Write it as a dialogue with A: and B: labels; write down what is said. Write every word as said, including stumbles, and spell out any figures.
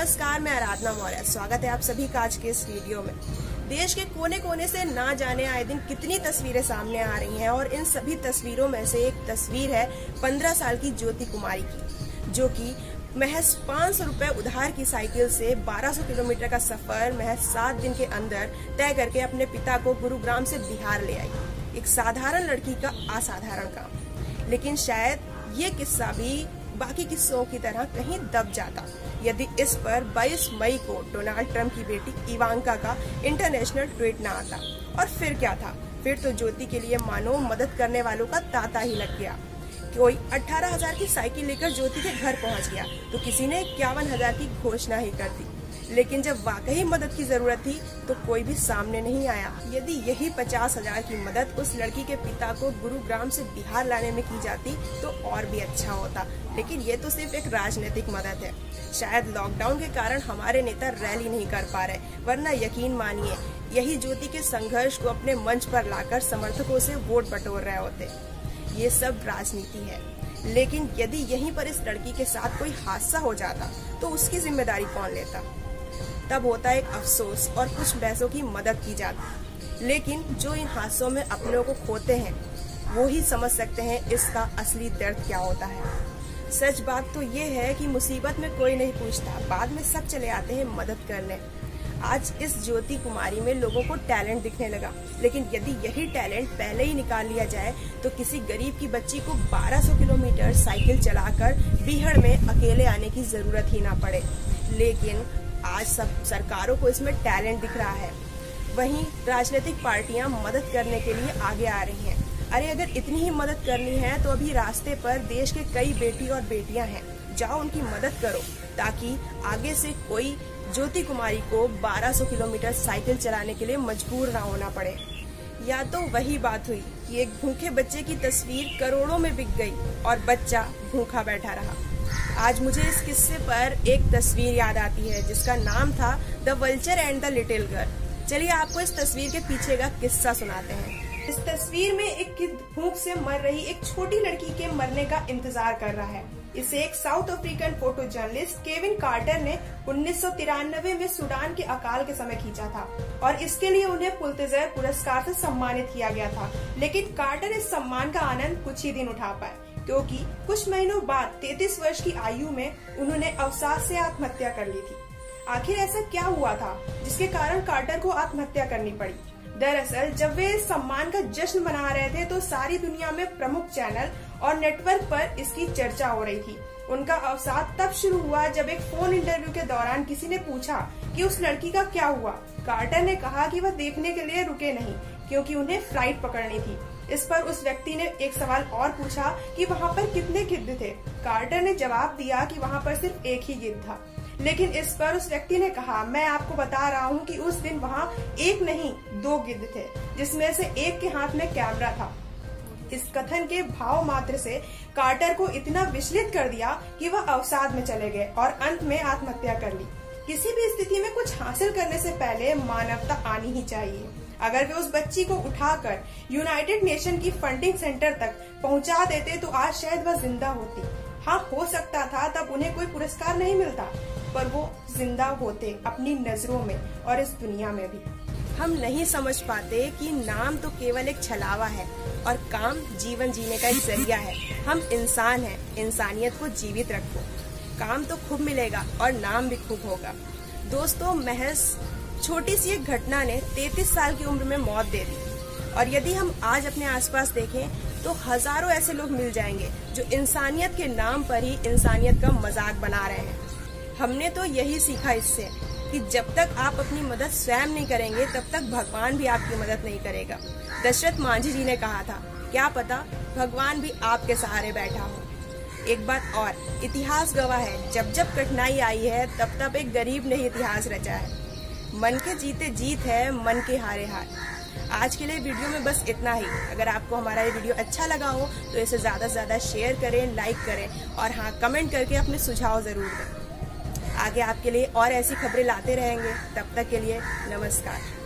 A: नमस्कार, मैं आराधना मौर्य। स्वागत है आप सभी का आज के इस वीडियो में। देश के कोने कोने से ना जाने आए दिन कितनी तस्वीरें सामने आ रही हैं और इन सभी तस्वीरों में से एक तस्वीर है पंद्रह साल की ज्योति कुमारी की, जो कि महज पाँच सौ रुपए उधार की साइकिल से बारह सौ किलोमीटर का सफर महज सात दिन के अंदर तय करके अपने पिता को गुरुग्राम से बिहार ले आई। एक साधारण लड़की का असाधारण काम। लेकिन शायद ये किस्सा भी बाकी किस्सों की तरह कहीं दब जाता यदि इस पर बाईस मई को डोनाल्ड ट्रंप की बेटी इवांका का इंटरनेशनल ट्वीट न आता। और फिर क्या था, फिर तो ज्योति के लिए मानो मदद करने वालों का तांता ही लग गया। कोई अठारह हजार की साइकिल लेकर ज्योति के घर पहुंच गया तो किसी ने इक्यावन हजार की घोषणा ही कर दी। लेकिन जब वाकई मदद की जरूरत थी तो कोई भी सामने नहीं आया। यदि यही पचास हजार की मदद उस लड़की के पिता को गुरुग्राम से बिहार लाने में की जाती तो और भी अच्छा होता। लेकिन ये तो सिर्फ एक राजनीतिक मदद है। शायद लॉकडाउन के कारण हमारे नेता रैली नहीं कर पा रहे, वरना यकीन मानिए यही ज्योति के संघर्ष को अपने मंच पर लाकर समर्थकों से वोट बटोर रहे होते। ये सब राजनीति है। लेकिन यदि यहीं पर इस लड़की के साथ कोई हादसा हो जाता तो उसकी जिम्मेदारी कौन लेता? तब होता एक अफसोस और कुछ पैसों की मदद की जाती। लेकिन जो इन हादसों में अपनों को खोते हैं वो ही समझ सकते हैं इसका असली दर्द क्या होता है। सच बात तो ये है कि मुसीबत में कोई नहीं पूछता, बाद में सब चले आते हैं मदद करने। आज इस ज्योति कुमारी में लोगों को टैलेंट दिखने लगा, लेकिन यदि यही टैलेंट पहले ही निकाल लिया जाए तो किसी गरीब की बच्ची को बारह सौ किलोमीटर साइकिल चलाकर बिहार में अकेले आने की जरूरत ही ना पड़े। लेकिन आज सब सरकारों को इसमें टैलेंट दिख रहा है, वहीं राजनीतिक पार्टियां मदद करने के लिए आगे आ रही हैं। अरे अगर इतनी ही मदद करनी है तो अभी रास्ते पर देश के कई बेटी और बेटियां हैं, जाओ उनकी मदद करो ताकि आगे से कोई ज्योति कुमारी को बारह सौ किलोमीटर साइकिल चलाने के लिए मजबूर ना होना पड़े। या तो वही बात हुई कि एक भूखे बच्चे की तस्वीर करोड़ों में बिक गई और बच्चा भूखा बैठा रहा। आज मुझे इस किस्से पर एक तस्वीर याद आती है जिसका नाम था the vulture and the little girl. चलिए आपको इस तस्वीर के पीछे का किस्सा सुनाते हैं। इस तस्वीर में एक किड भूख से मर रही एक छोटी लड़की के मरने का इंतजार कर रहा है। इसे एक South African photo journalist Kevin Carter ने उन्नीस सौ तिरानवे में सूडान के अकाल के समय खींचा था और इसके लिए उन्हें पुलित्जर पुरस्कार से सम्मानित किया गया था। लेकिन कार्टर इस सम्मान का आनंद कुछ ही दिन उठा पाए, क्योंकि कुछ महीनों बाद तैंतीस वर्ष की आयु में उन्होंने अवसाद से आत्महत्या कर ली थी। आखिर ऐसा क्या हुआ था जिसके कारण कार्टर को आत्महत्या करनी पड़ी? दरअसल जब वे इस सम्मान का जश्न मना रहे थे तो सारी दुनिया में प्रमुख चैनल और नेटवर्क पर इसकी चर्चा हो रही थी। उनका अवसाद तब शुरू हुआ जब एक फोन इंटरव्यू के दौरान किसी ने पूछा कि उस लड़की का क्या हुआ। कार्टर ने कहा कि वह देखने के लिए रुके नहीं क्योंकि उन्हें फ्लाइट पकड़नी थी। इस पर उस व्यक्ति ने एक सवाल और पूछा कि वहाँ पर कितने गिद्ध थे। कार्टर ने जवाब दिया कि वहाँ पर सिर्फ एक ही गिद्ध था। लेकिन इस पर उस व्यक्ति ने कहा, मैं आपको बता रहा हूँ कि उस दिन वहाँ एक नहीं दो गिद्ध थे, जिसमें से एक के हाथ में कैमरा था। इस कथन के भाव मात्र से कार्टर को इतना विचलित कर दिया कि वह अवसाद में चले गए और अंत में आत्महत्या कर ली। किसी भी स्थिति में कुछ हासिल करने से पहले मानवता आनी ही चाहिए। अगर वे उस बच्ची को उठाकर यूनाइटेड नेशन की फंडिंग सेंटर तक पहुंचा देते तो आज शायद वह जिंदा होती। हाँ, हो सकता था तब उन्हें कोई पुरस्कार नहीं मिलता, पर वो जिंदा होते अपनी नजरों में और इस दुनिया में भी। हम नहीं समझ पाते कि नाम तो केवल एक छलावा है और काम जीवन जीने का एक जरिया है। हम इंसान हैं, इंसानियत को जीवित रखो। काम तो खूब मिलेगा और नाम भी खूब होगा। दोस्तों, महज छोटी सी एक घटना ने तैंतीस साल की उम्र में मौत दे दी। और यदि हम आज अपने आसपास देखें तो हजारों ऐसे लोग मिल जाएंगे जो इंसानियत के नाम पर ही इंसानियत का मजाक बना रहे हैं। हमने तो यही सीखा इससे कि जब तक आप अपनी मदद स्वयं नहीं करेंगे तब तक भगवान भी आपकी मदद नहीं करेगा। दशरथ मांझी जी ने कहा था, क्या पता भगवान भी आपके सहारे बैठा हो। एक बात और, इतिहास गवाह है, जब जब कठिनाई आई है तब तब एक गरीब ने इतिहास रचा है। मन के जीते जीत है, मन के हारे हार। आज के लिए वीडियो में बस इतना ही। अगर आपको हमारा ये वीडियो अच्छा लगा हो तो इसे ज्यादा से ज्यादा शेयर करें, लाइक करें और हाँ, कमेंट करके अपने सुझाव जरूर दें। आगे आपके लिए और ऐसी खबरें लाते रहेंगे। तब तक के लिए नमस्कार।